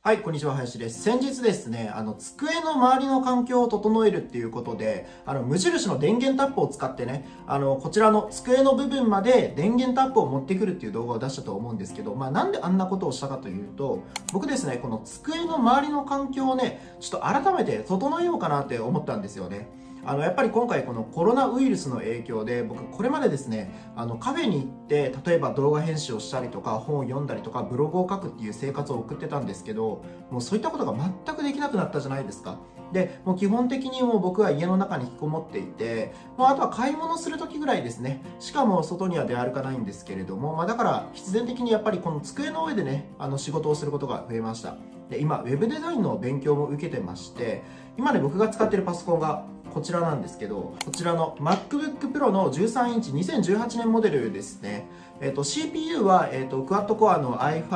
はい、こんにちは、林です。先日ですね、机の周りの環境を整えるっていうことで、無印の電源タップを使ってね、こちらの机の部分まで電源タップを持ってくるっていう動画を出したと思うんですけど、なんであんなことをしたかというと、僕ですね、この机の周りの環境をね、ちょっと改めて整えようかなって思ったんですよね。やっぱり今回このコロナウイルスの影響で僕これまでですねカフェに行って例えば動画編集をしたりとか本を読んだりとかブログを書くっていう生活を送ってたんですけど、もうそういったことが全くできなくなったじゃないですか。でもう基本的にもう僕は家の中に引きこもっていて、あとは買い物する時ぐらいですね。しかも外には出歩かないんですけれども、だから必然的にやっぱりこの机の上でね仕事をすることが増えました。で今ウェブデザインの勉強も受けてまして、今ね僕が使っているパソコンがこちらなんですけど、こちらの MacBook Pro の13インチ2018年モデルですね。CPU は、クワッドコアの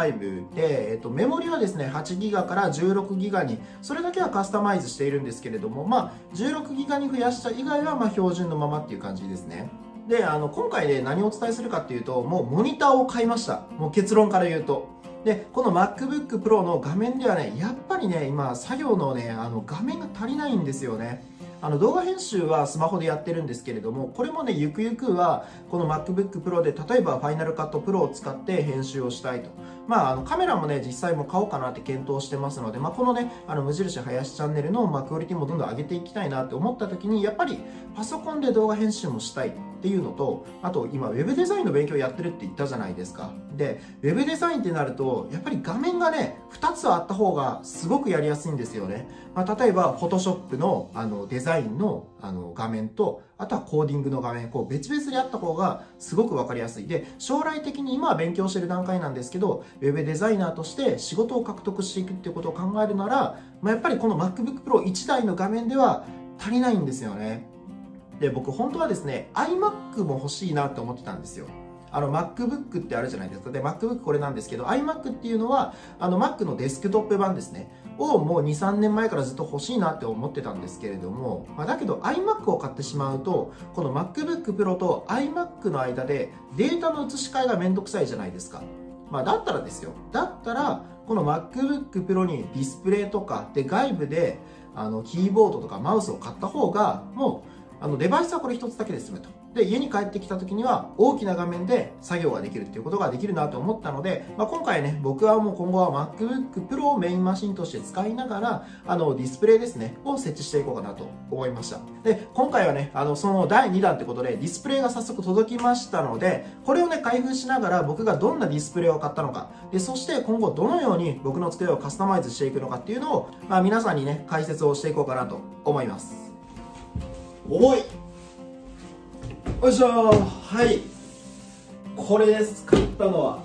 i5 で、メモリはですね、8GB から 16GB に、それだけはカスタマイズしているんですけれども、16GB に増やした以外は、標準のままっていう感じですね。で、今回で何をお伝えするかっていうと、もうモニターを買いました。もう結論から言うと。で、この MacBook Pro の画面ではね、やっぱりね、今、作業のね、画面が足りないんですよね。動画編集はスマホでやってるんですけれども、これもね、ゆくゆくは、この MacBook Pro で、例えば Final Cut Pro を使って編集をしたいと。カメラもね、実際も買おうかなって検討してますので、このね、無印林チャンネルの、クオリティもどんどん上げていきたいなって思った時に、やっぱりパソコンで動画編集もしたいっていうのと、あと今、ウェブデザインの勉強やってるって言ったじゃないですか。で、ウェブデザインってなると、やっぱり画面がね、2つあった方がすごくやりやすいんですよね。例えば、Photoshop のデザインの画面と、あとはコーディングの画面、こう別々であった方がすごくわかりやすい。で、将来的に今は勉強してる段階なんですけど、ウェブデザイナーとして仕事を獲得していくっていうことを考えるなら、やっぱりこの MacBook Pro 1台の画面では足りないんですよね。で、僕本当はですね、iMac も欲しいなって思ってたんですよ。MacBook ってあるじゃないですか。で、MacBook これなんですけど、iMac っていうのは、Mac のデスクトップ版ですね。をもう2、3年前からずっと欲しいなって思ってたんですけれども、だけど iMac を買ってしまうと、この MacBook Pro と iMac の間でデータの移し替えがめんどくさいじゃないですか。だったらですよ。だったら、この MacBook Pro にディスプレイとか、で、外部で、キーボードとかマウスを買った方が、もう、デバイスはこれ一つだけで済むと。で、家に帰ってきた時には大きな画面で作業ができるっていうことができるなと思ったので、今回ね、僕はもう今後は MacBook Pro をメインマシンとして使いながら、ディスプレイですね、を設置していこうかなと思いました。で、今回はね、その第2弾ってことでディスプレイが早速届きましたので、これをね、開封しながら僕がどんなディスプレイを買ったのか、で、そして今後どのように僕の机をカスタマイズしていくのかっていうのを、皆さんにね、解説をしていこうかなと思います。重い！よいしょー。はい、これです。買ったのは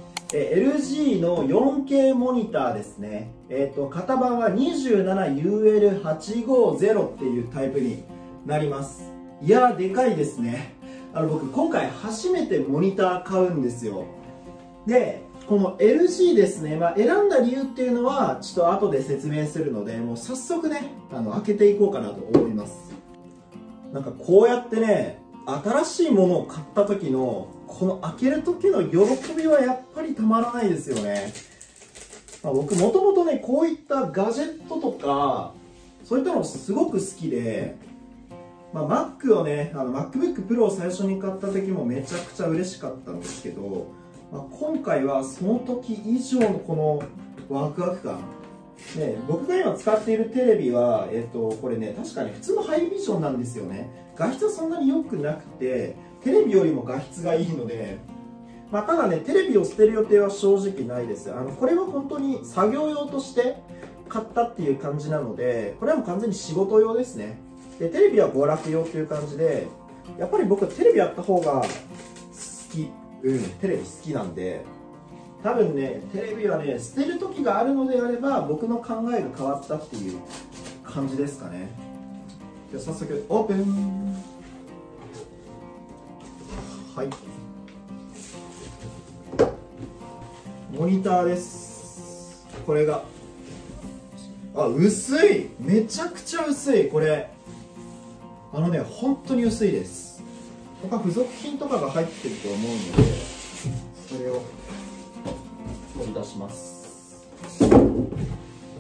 LG の 4K モニターですね。型番は 27UL850 っていうタイプになります。いやー、でかいですね。僕今回初めてモニター買うんですよ。で、この LG ですね、選んだ理由っていうのはちょっと後で説明するので、もう早速ね開けていこうかなと思います。なんかこうやってね、新しいものを買った時のこの開ける時の喜びはやっぱりたまらないですよね。僕もともとね、こういったガジェットとかそういったのすごく好きで、Mac をね、MacBook Pro を最初に買った時もめちゃくちゃ嬉しかったんですけど、今回はその時以上のこのワクワク感ね、僕が今使っているテレビは、これね、確かに普通のハイビジョンなんですよね。画質はそんなに良くなくて、テレビよりも画質がいいので、ただね、テレビを捨てる予定は正直ないです。これは本当に作業用として買ったっていう感じなので、これはもう完全に仕事用ですね。で、テレビは娯楽用っていう感じで、やっぱり僕はテレビやった方が好き。テレビ好きなんで、多分ね、テレビはね、捨てる時があるのであれば、僕の考えが変わったっていう感じですかね。じゃあ早速、オープン。はい。モニターです。これが。薄い！めちゃくちゃ薄い、これ。本当に薄いです。他付属品とかが入ってると思うので、それを取り出します。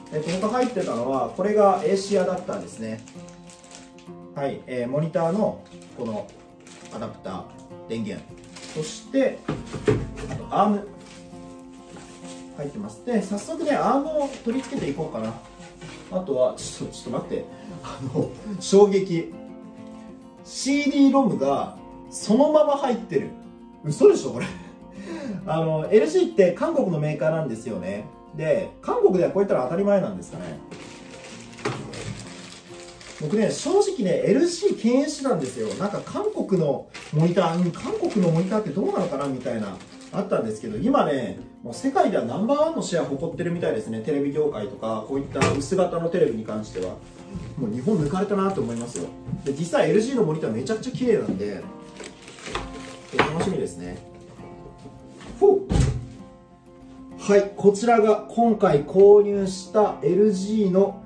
他入ってたのは、これが AC アダプターですね。はい、モニターのこのアダプター、電源、そしてあとアーム入ってます。で、早速ね、アームを取り付けていこうかな。あとはちょっと待って、衝撃、 CD ロムがそのまま入ってる。嘘でしょこれ。LG って韓国のメーカーなんですよね。で、韓国ではこういったら当たり前なんですかね。僕ね、正直ね、LG 敬遠してたんですよ。なんか韓国のモニター、韓国のモニターってどうなのかなみたいな、あったんですけど、今ね、もう世界ではナンバーワンのシェアを誇ってるみたいですね。テレビ業界とか、こういった薄型のテレビに関しては。もう日本抜かれたなと思いますよ。で、実際 LG のモニターめちゃくちゃ綺麗なんで、楽しみですね。はい、こちらが今回購入した LG の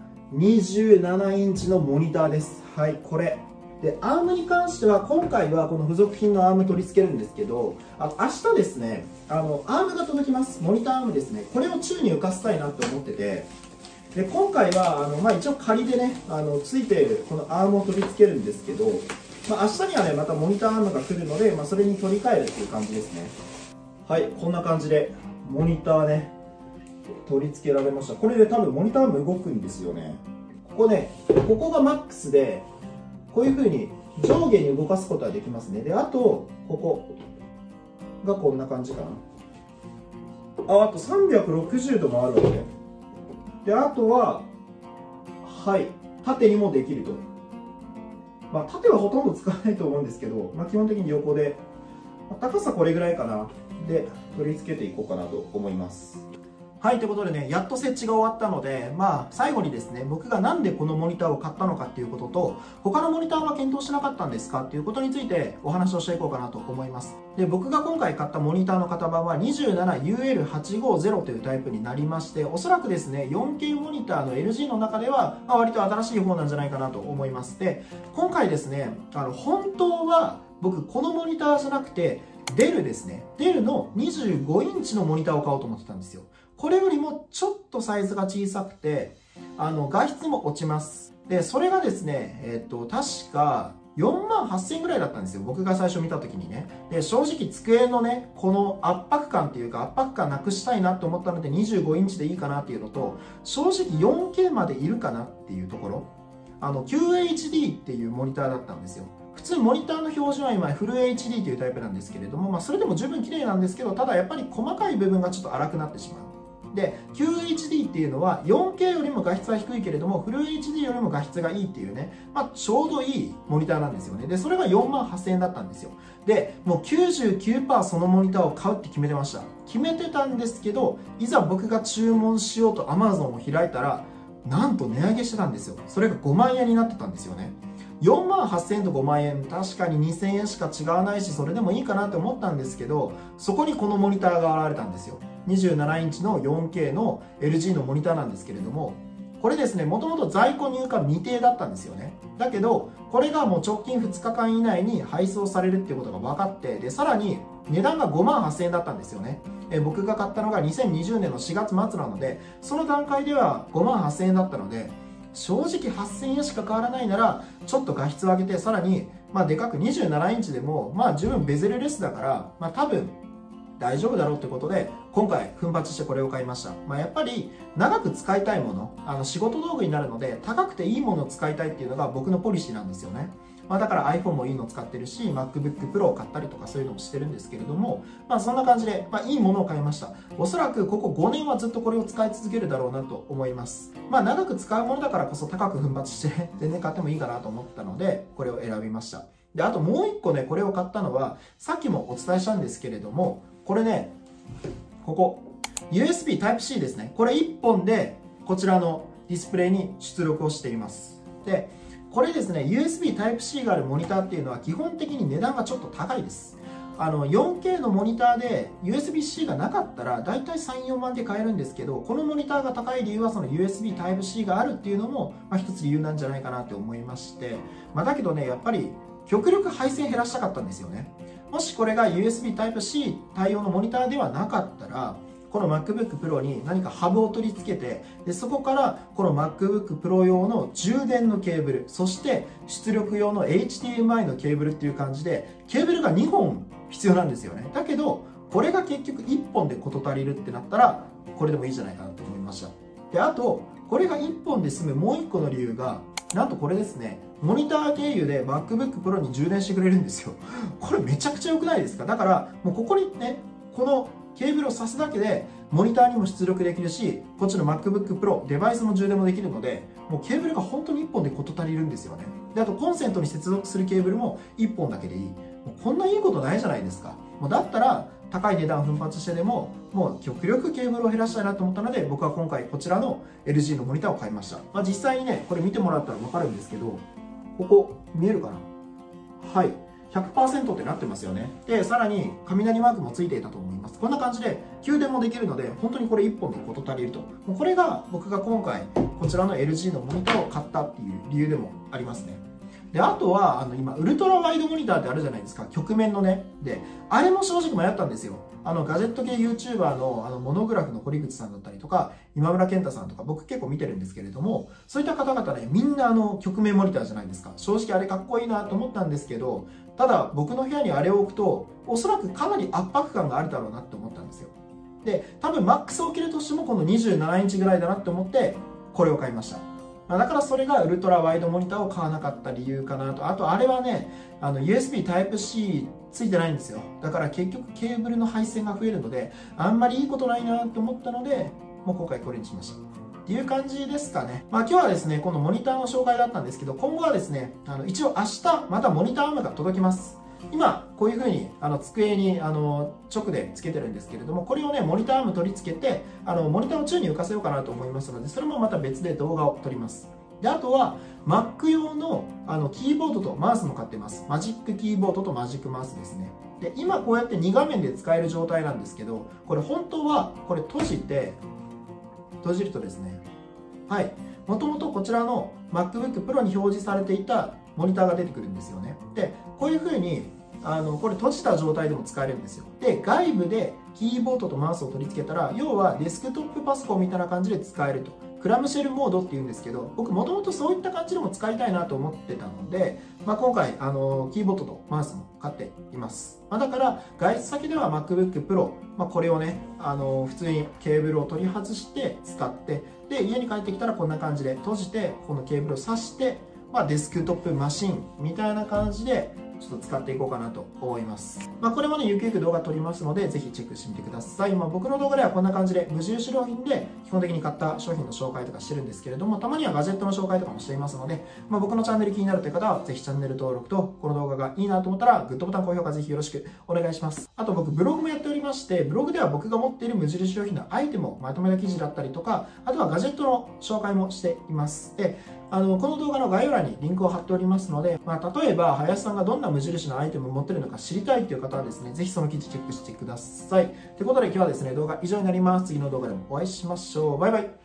27インチのモニターです。はい、これ。で、アームに関しては、今回はこの付属品のアーム取り付けるんですけど、明日ですね、アームが届きます。モニターアームですね。これを宙に浮かせたいなって思ってて、で、今回は、一応仮でね、ついているこのアームを取り付けるんですけど、明日にはね、またモニターアームが来るので、それに取り替えるっていう感じですね。はい、こんな感じで、モニターね、取り付けられました。これで多分モニターも動くんですよね。ここがマックスで、こういう風に上下に動かすことができますね。で、あと、ここがこんな感じかな。あと360度もあるわけ。で、あとは、はい、縦にもできると。縦はほとんど使わないと思うんですけど、基本的に横で、高さこれぐらいかな。で、取り付けていこうかなと思います。はい、ということでね、やっと設置が終わったので、最後にですね、僕がなんでこのモニターを買ったのかっていうことと、他のモニターは検討しなかったんですかっていうことについてお話をしていこうかなと思います。で、僕が今回買ったモニターの型番は 27UL850 というタイプになりまして、おそらくですね、4K モニターの LG の中では、割と新しい方なんじゃないかなと思います。で、今回ですね、本当は僕このモニターじゃなくて、デルですね。デルの25インチのモニターを買おうと思ってたんですよ。これよりもちょっとサイズが小さくて、画質も落ちます。で、それがですね、確か48,000円ぐらいだったんですよ。僕が最初見た時にね。で、正直机のね、この圧迫感っていうか、圧迫感なくしたいなと思ったので25インチでいいかなっていうのと、正直 4K までいるかなっていうところ。QHD っていうモニターだったんですよ。普通モニターの標準は今フル HD というタイプなんですけれども、それでも十分綺麗なんですけど、ただやっぱり細かい部分がちょっと荒くなってしまう。で、QHD っていうのは 4K よりも画質は低いけれども、フル HD よりも画質がいいっていうね、ちょうどいいモニターなんですよね。で、それが48,000円だったんですよ。で、もう 99% そのモニターを買うって決めてました。決めてたんですけど、いざ僕が注文しようと Amazon を開いたら、なんと値上げしてたんですよ。それが5万円になってたんですよね。48,000円と5万円、確かに2,000円しか違わないし、それでもいいかなって思ったんですけど、そこにこのモニターが現れたんですよ。27インチの 4K の LG のモニターなんですけれども、これですね、もともと在庫入荷未定だったんですよね。だけど、これがもう直近2日間以内に配送されるっていうことが分かって、で、さらに値段が58,000円だったんですよね。僕が買ったのが2020年の4月末なので、その段階では58,000円だったので、正直8,000円しか変わらないなら、ちょっと画質を上げて、さらに、でかく27インチでも、十分ベゼルレスだから、多分、大丈夫だろうということで、今回奮発してこれを買いました。やっぱり長く使いたいもの、仕事道具になるので、高くていいものを使いたいっていうのが僕のポリシーなんですよね。だから iPhone もいいの使ってるし、MacBook Pro を買ったりとかそういうのもしてるんですけれども、そんな感じで、いいものを買いました。おそらくここ5年はずっとこれを使い続けるだろうなと思います。長く使うものだからこそ高く奮発して全然買ってもいいかなと思ったので、これを選びました。で、あともう一個ね、これを買ったのは、さっきもお伝えしたんですけれども、これね、ここ、USB Type-C ですね。これ1本で、こちらのディスプレイに出力をしています。で、これですね、USB Type-C があるモニターっていうのは基本的に値段がちょっと高いです。4K のモニターで USB-C がなかったら大体3、4万で買えるんですけど、このモニターが高い理由はその USB Type-C があるっていうのも、一つ理由なんじゃないかなと思いまして、だけどね、やっぱり極力配線減らしたかったんですよね。もしこれが USB Type-C 対応のモニターではなかったら、 この MacBook Pro に何かハブを取り付けて、でそこからこの MacBook Pro 用の充電のケーブル、そして出力用の HDMI のケーブルっていう感じで、ケーブルが2本必要なんですよね。だけど、これが結局1本で事足りるってなったら、これでもいいじゃないかなと思いました。で、あと、これが1本で済むもう1個の理由が、なんとこれですね、モニター経由で MacBook Pro に充電してくれるんですよ。これめちゃくちゃ良くないですか？だから、もうここにね、このケーブルを挿すだけで、モニターにも出力できるし、こっちの MacBook Pro、デバイスの充電もできるので、もうケーブルが本当に1本で事足りるんですよね。で、あとコンセントに接続するケーブルも1本だけでいい。もうこんないいことないじゃないですか。もうだったら、高い値段奮発してでも、もう極力ケーブルを減らしたいなと思ったので、僕は今回こちらの LG のモニターを買いました。実際にね、これ見てもらったらわかるんですけど、ここ見えるかな？はい。100% ってなってますよね。で、さらに雷マークもついていたと思います。こんな感じで給電もできるので、本当にこれ1本で事足りると。もうこれが僕が今回こちらの LG のモニターを買ったっていう理由でもありますね。で、あとは、今、ウルトラワイドモニターってあるじゃないですか。曲面のね。で、あれも正直迷ったんですよ。ガジェット系 YouTuber の、モノグラフの堀口さんだったりとか、今村健太さんとか、僕結構見てるんですけれども、そういった方々ね、みんな曲面モニターじゃないですか。正直あれかっこいいなと思ったんですけど、ただ、僕の部屋にあれを置くと、おそらくかなり圧迫感があるだろうなって思ったんですよ。で、多分マックスを切るとしても、この27インチぐらいだなって思って、これを買いました。だからそれがウルトラワイドモニターを買わなかった理由かなと。あとあれはね、USB Type-C ついてないんですよ。だから結局ケーブルの配線が増えるので、あんまりいいことないなと思ったので、もう今回これにしました。っていう感じですかね。今日はですね、このモニターの紹介だったんですけど、今後はですね、一応明日またモニターアームが届きます。今、こういう風に机に直でつけてるんですけれども、これをね、モニターアーム取り付けて、モニターを宙に浮かせようかなと思いますので、それもまた別で動画を撮ります。で、あとは、Mac 用のキーボードとマウスも買ってます。マジックキーボードとマジックマウスですね。で、今こうやって2画面で使える状態なんですけど、これ本当は、これ閉じるとですね、はい。もともとこちらの MacBook Pro に表示されていたモニターが出てくるんですよね。で、こういう風に、これ閉じた状態でも使えるんですよ。で、外部でキーボードとマウスを取り付けたら、要はデスクトップパソコンみたいな感じで使えると。クラムシェルモードっていうんですけど、僕もともとそういった感じでも使いたいなと思ってたので、今回、キーボードとマウスも買っています。だから、外出先では MacBook Pro、これをね、普通にケーブルを取り外して使って、で、家に帰ってきたらこんな感じで閉じて、このケーブルを挿して、デスクトップマシンみたいな感じで、ちょっと使っていこうかなと思います。これもね、ゆくゆく動画撮りますので、ぜひチェックしてみてください。僕の動画ではこんな感じで、無印良品で基本的に買った商品の紹介とかしてるんですけれども、たまにはガジェットの紹介とかもしていますので、僕のチャンネル気になるという方は、ぜひチャンネル登録と、この動画がいいなと思ったら、グッドボタン、高評価ぜひよろしくお願いします。あと僕、ブログもやっておりまして、ブログでは僕が持っている無印良品のアイテムをまとめた記事だったりとか、あとはガジェットの紹介もしています。で、この動画の概要欄にリンクを貼っておりますので、例えば、林さんがどんな無印のアイテムを持っているのか知りたいという方はですね、ぜひその記事チェックしてください。ということで今日はですね、動画以上になります。次の動画でもお会いしましょう。バイバイ。